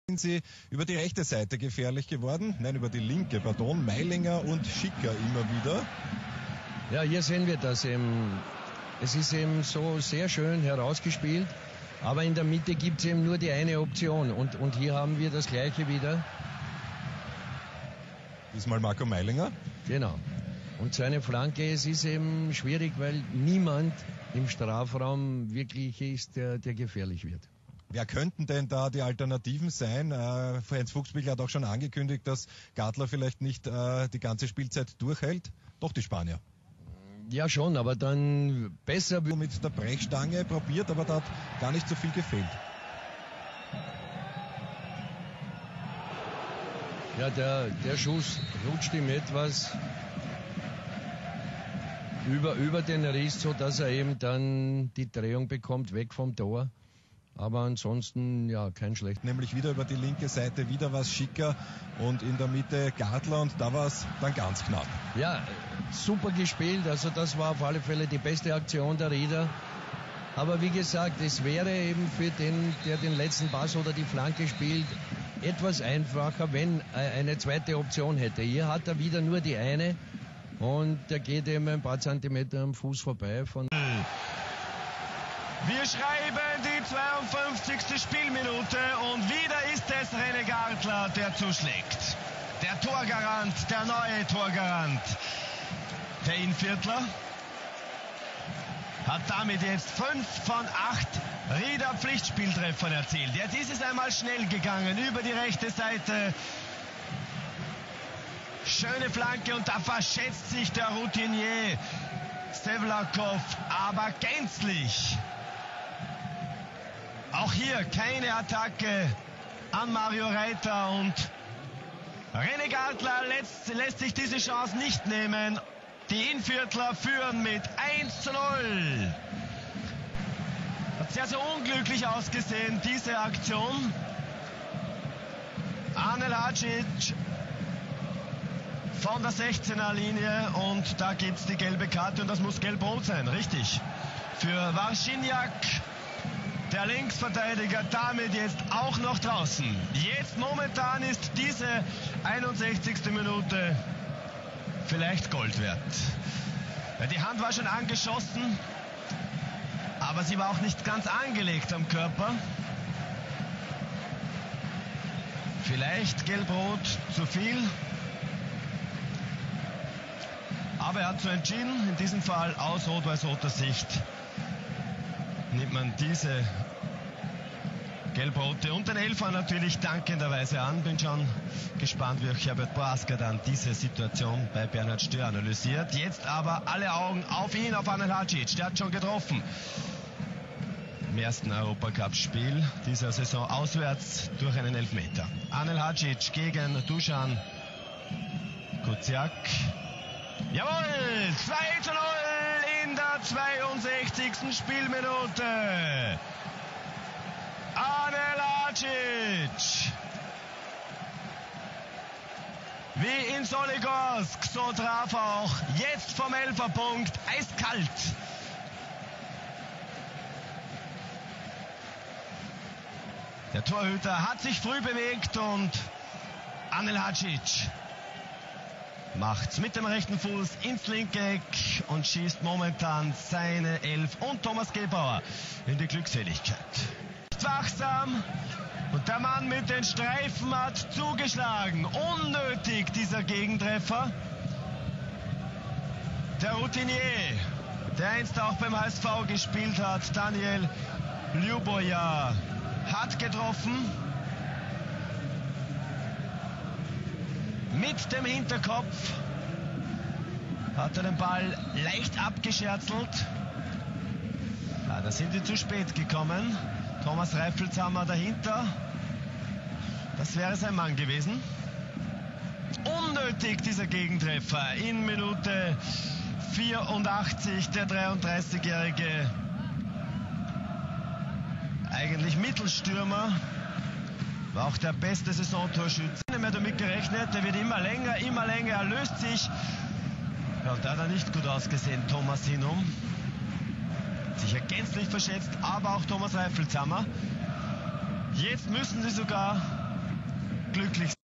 Sind sie über die rechte Seite gefährlich geworden? Nein, über die linke, pardon. Meilinger und Schicker immer wieder. Ja, hier sehen wir das eben. Es ist eben so sehr schön herausgespielt, aber in der Mitte gibt es eben nur die eine Option und hier haben wir das Gleiche wieder. Diesmal Marco Meilinger. Genau. Und seine Flanke, es ist eben schwierig, weil niemand im Strafraum wirklich ist, der gefährlich wird. Wer könnten denn da die Alternativen sein? Heinz Fuchsbichler hat auch schon angekündigt, dass Gartler vielleicht nicht die ganze Spielzeit durchhält. Doch die Spanier. Ja schon, aber dann besser. Mit der Brechstange probiert, aber da hat gar nicht so viel gefehlt. Ja, der Schuss rutscht ihm etwas über den Riss, so dass er eben dann die Drehung bekommt, weg vom Tor. Aber ansonsten, ja, kein schlecht. Nämlich wieder über die linke Seite, wieder was Schicker und in der Mitte Gartler und da war es dann ganz knapp. Ja, super gespielt, also das war auf alle Fälle die beste Aktion der Rieder. Aber wie gesagt, es wäre eben für den, der den letzten Pass oder die Flanke spielt, etwas einfacher, wenn er eine zweite Option hätte. Hier hat er wieder nur die eine und der geht eben ein paar Zentimeter am Fuß vorbei von... Wir schreiben die 52. Spielminute und wieder ist es René Gartler, der zuschlägt. Der Torgarant, der neue Torgarant. Der Innviertler hat damit jetzt 5 von 8 Rieder Pflichtspieltreffern erzielt. Jetzt ist es einmal schnell gegangen über die rechte Seite. Schöne Flanke und da verschätzt sich der Routinier Sevlakov aber gänzlich. Auch hier keine Attacke an Mario Reiter und René Gartler lässt sich diese Chance nicht nehmen. Die Innviertler führen mit 1:0. Hat sehr, sehr unglücklich ausgesehen, diese Aktion. Anel Hadžić von der 16er Linie und da gibt es die gelbe Karte und das muss gelb-rot sein, richtig. Für Warschiniak. Der Linksverteidiger damit jetzt auch noch draußen. Jetzt momentan ist diese 61. Minute vielleicht Gold wert. Die Hand war schon angeschossen, aber sie war auch nicht ganz angelegt am Körper. Vielleicht gelb-rot zu viel. Aber er hat so entschieden, in diesem Fall aus rot-weiß-roter Sicht nimmt man diese gelb-rote und den Elfer natürlich dankenderweise an. Bin schon gespannt, wie auch Herbert Braska dann diese Situation bei Bernhard Stör analysiert. Jetzt aber alle Augen auf ihn, auf Anel Hadžić. Der hat schon getroffen. Im ersten Europacup-Spiel dieser Saison auswärts durch einen Elfmeter. Anel Hadžić gegen Dusan Kuciak. Jawohl, 2:0 in der 62. Spielminute. Anel Hadžić. Wie in Soligorsk, so traf er auch jetzt vom Elferpunkt, eiskalt. Der Torhüter hat sich früh bewegt und Anel Hadžić macht's mit dem rechten Fuß ins linke Eck und schießt momentan seine 11 und Thomas Gebauer in die Glückseligkeit. Wachsam und der Mann mit den Streifen hat zugeschlagen. Unnötig dieser Gegentreffer. Der Routinier, der einst auch beim HSV gespielt hat, Daniel Ljuboja, hat getroffen. Mit dem Hinterkopf hat er den Ball leicht abgescherzelt. Ja, da sind sie zu spät gekommen. Thomas Reifelshammer dahinter. Das wäre sein Mann gewesen. Unnötig dieser Gegentreffer. In Minute 84 der 33-jährige eigentlich Mittelstürmer. War auch der beste Saisontorschütze. Er hat damit gerechnet, der wird immer länger, er löst sich. Ja, und da hat er nicht gut ausgesehen, Thomas Hinum. Sicher gänzlich verschätzt, aber auch Thomas Reifelshammer. Jetzt müssen sie sogar wirklich